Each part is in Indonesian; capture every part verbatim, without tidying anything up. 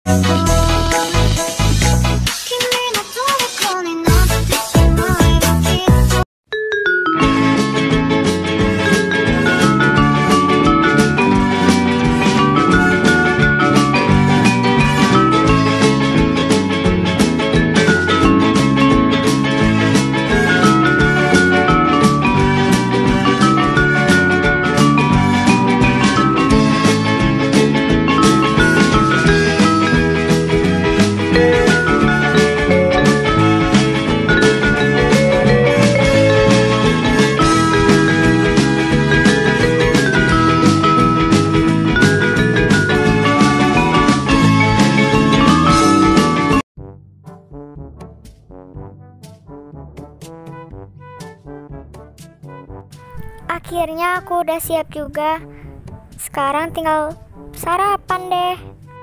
Akhirnya aku udah siap juga. Sekarang tinggal sarapan deh.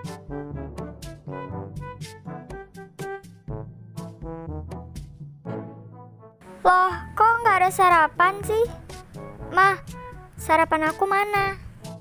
Loh, kok nggak ada sarapan sih? Mah, sarapan aku mana?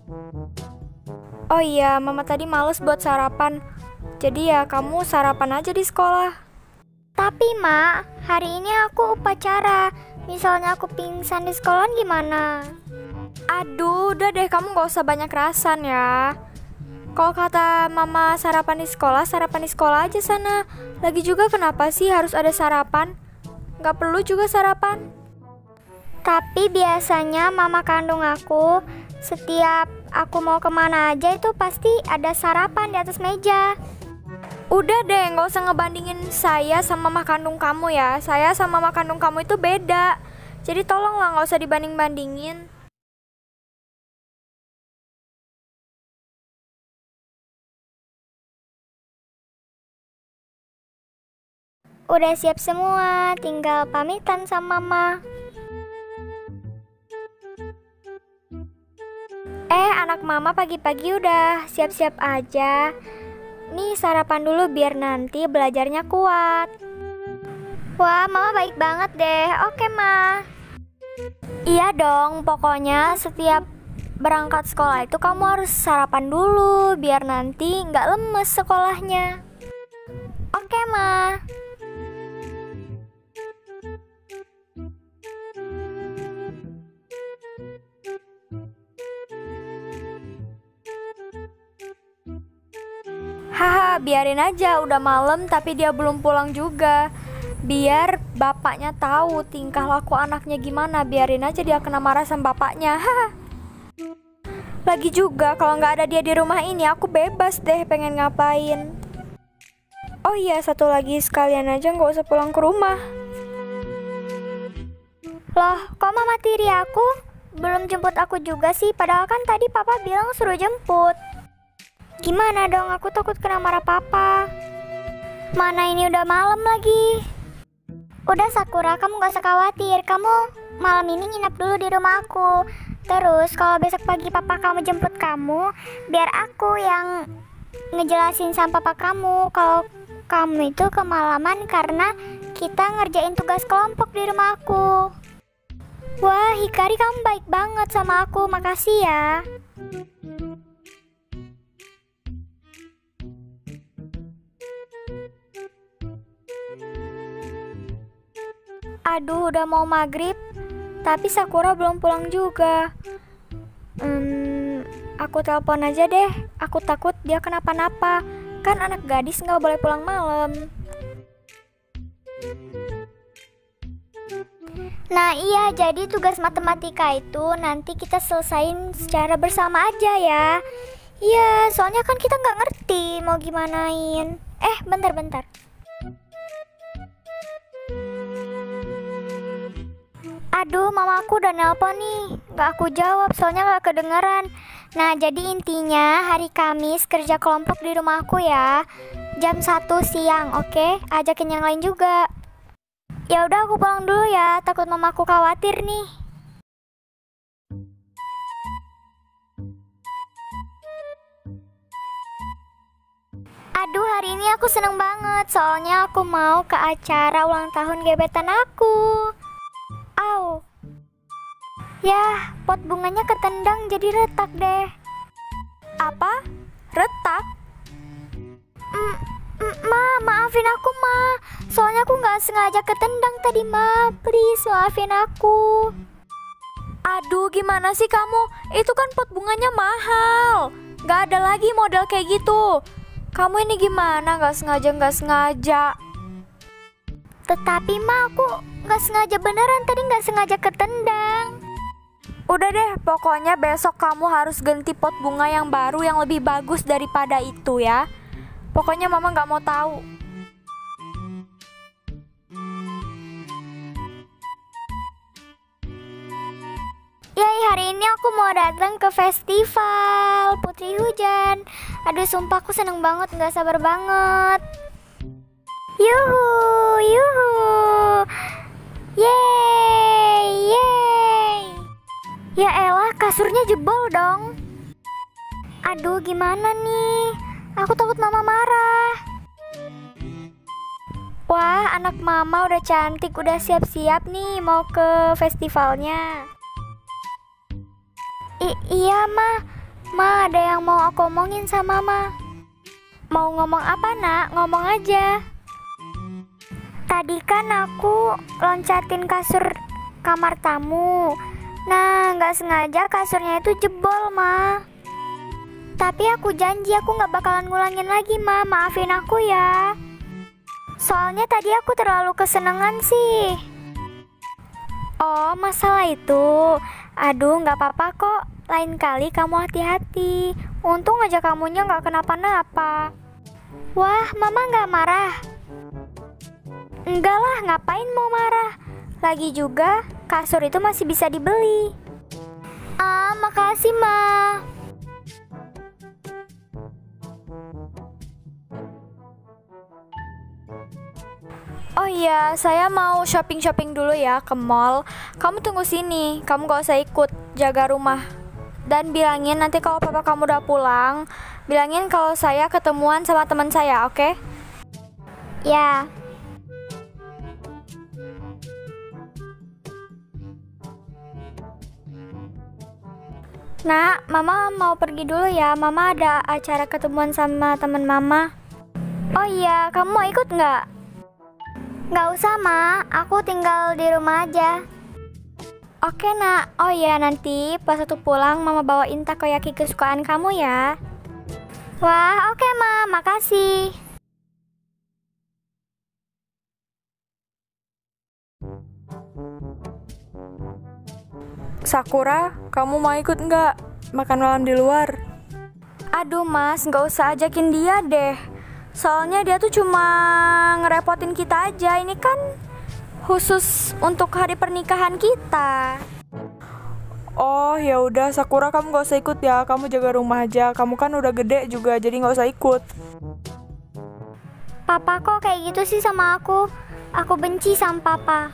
Oh iya, mama tadi males buat sarapan. Jadi ya kamu sarapan aja di sekolah. Tapi mak, hari ini aku upacara. Misalnya aku pingsan di sekolah gimana? Aduh, udah deh kamu gak usah banyak kerasan ya. Kalau kata mama sarapan di sekolah, sarapan di sekolah aja sana. Lagi juga kenapa sih harus ada sarapan? Gak perlu juga sarapan. Tapi biasanya mama kandung aku, setiap aku mau kemana aja itu pasti ada sarapan di atas meja. Udah deh, gak usah ngebandingin saya sama mama kandung kamu ya. Saya sama mama kandung kamu itu beda. Jadi tolonglah gak usah dibanding-bandingin. Udah siap semua, tinggal pamitan sama mama. Eh, anak mama pagi-pagi udah siap-siap aja. Nih sarapan dulu biar nanti belajarnya kuat. Wah, mama baik banget deh. Oke, ma. Iya dong, pokoknya setiap berangkat sekolah itu kamu harus sarapan dulu biar nanti nggak lemes sekolahnya. Oke, ma. Haha, biarin aja, udah malam tapi dia belum pulang juga. Biar bapaknya tahu tingkah laku anaknya gimana. Biarin aja dia kena marah sama bapaknya. Haha. Lagi juga kalau nggak ada dia di rumah ini, aku bebas deh pengen ngapain. Oh iya, satu lagi, sekalian aja nggak usah pulang ke rumah. Loh, kok mama tiri aku belum jemput aku juga sih? Padahal kan tadi papa bilang suruh jemput. Gimana dong, aku takut kena marah papa. Mana ini udah malam lagi. Udah Sakura, kamu gak usah khawatir. Kamu malam ini nginap dulu di rumah aku. Terus kalau besok pagi papa kamu jemput kamu, biar aku yang ngejelasin sama papa kamu kalau kamu itu kemalaman karena kita ngerjain tugas kelompok di rumah aku. Wah, Hikari kamu baik banget sama aku, makasih ya. Aduh, udah mau maghrib, tapi Sakura belum pulang juga. Hmm, aku telepon aja deh. Aku takut dia kenapa-napa. Kan anak gadis nggak boleh pulang malam. Nah iya, jadi tugas matematika itu nanti kita selesain secara bersama aja ya. Iya, soalnya kan kita nggak ngerti mau gimanain. Eh, bentar-bentar. Aduh, mama aku udah nelpon nih. Gak aku jawab, soalnya gak kedengeran. Nah, jadi intinya hari Kamis kerja kelompok di rumahku ya. Jam satu siang, oke? Okay? Ajakin yang lain juga. Ya udah, aku pulang dulu ya. Takut mamaku khawatir nih. Aduh, hari ini aku seneng banget. Soalnya aku mau ke acara ulang tahun gebetan aku. Au. Yah, pot bunganya ketendang jadi retak deh. Apa? Retak? maafin aku, Ma. Soalnya aku nggak sengaja ketendang tadi, Ma. Please, maafin aku. Aduh, gimana sih kamu? Itu kan pot bunganya mahal. Gak ada lagi model kayak gitu. Kamu ini gimana? Gak sengaja, gak sengaja. Tetapi, Ma, aku nggak sengaja beneran. Tadi nggak sengaja ketendang. Udah deh, pokoknya besok kamu harus ganti pot bunga yang baru yang lebih bagus daripada itu ya. Pokoknya mama gak mau tahu. Yay, hari ini aku mau datang ke festival Putri Hujan. Aduh, sumpah aku seneng banget, gak sabar banget. Yuhu, yuhu. Yeay, yeay. Ya elah, kasurnya jebol dong. Aduh, gimana nih? Aku takut mama marah. Wah, anak mama udah cantik, udah siap-siap nih mau ke festivalnya. I iya, Ma. Ma, ada yang mau aku omongin sama Ma. Mau ngomong apa, Nak? Ngomong aja. Tadi kan aku loncatin kasur kamar tamu. Nah, nggak sengaja kasurnya itu jebol, Ma. Tapi aku janji aku nggak bakalan ngulangin lagi, Ma. Maafin aku ya. Soalnya tadi aku terlalu kesenangan sih. Oh, masalah itu. Aduh, nggak apa-apa kok. Lain kali kamu hati-hati. Untung aja kamunya nggak kenapa-napa. Wah, Mama nggak marah? Enggak lah, ngapain mau marah? Lagi juga, kasur itu masih bisa dibeli. Ah, makasih, Ma. Oh iya, saya mau shopping-shopping dulu ya ke mall. Kamu tunggu sini, kamu gak usah ikut, jaga rumah. Dan bilangin nanti kalau papa kamu udah pulang, bilangin kalau saya ketemuan sama teman saya, oke? Okay? Ya. Nak, Mama mau pergi dulu ya. Mama ada acara ketemuan sama teman Mama. Oh iya, kamu mau ikut nggak? Nggak usah, Ma. Aku tinggal di rumah aja. Oke, Nak. Oh iya, nanti pas aku pulang Mama bawain takoyaki kesukaan kamu ya. Wah, oke, Ma. Makasih. Sakura, kamu mau ikut nggak makan malam di luar? Aduh mas, nggak usah ajakin dia deh. Soalnya dia tuh cuma ngerepotin kita aja. Ini kan khusus untuk hari pernikahan kita. Oh ya udah Sakura, kamu nggak usah ikut ya. Kamu jaga rumah aja. Kamu kan udah gede juga, jadi nggak usah ikut. Papa kok kayak gitu sih sama aku? Aku benci sama Papa.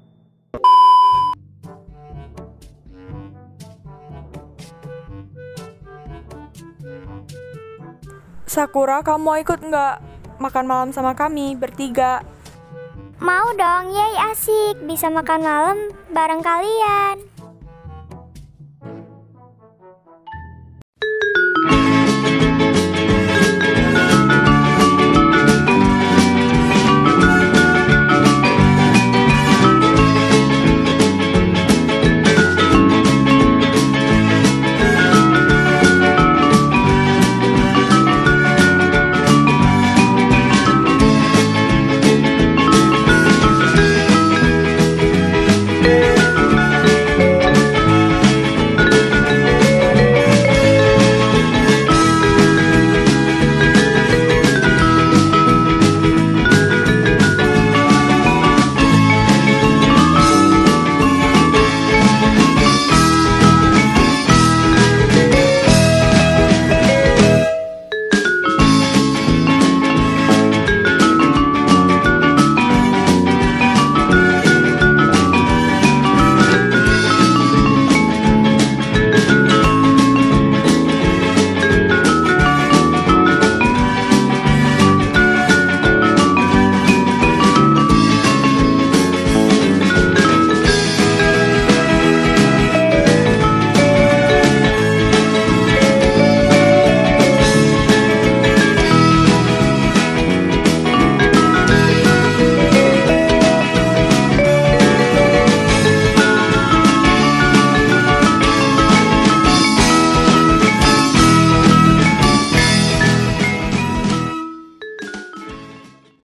Sakura, kamu mau ikut nggak makan malam sama kami bertiga? Mau dong, yay asik. Bisa makan malam bareng kalian.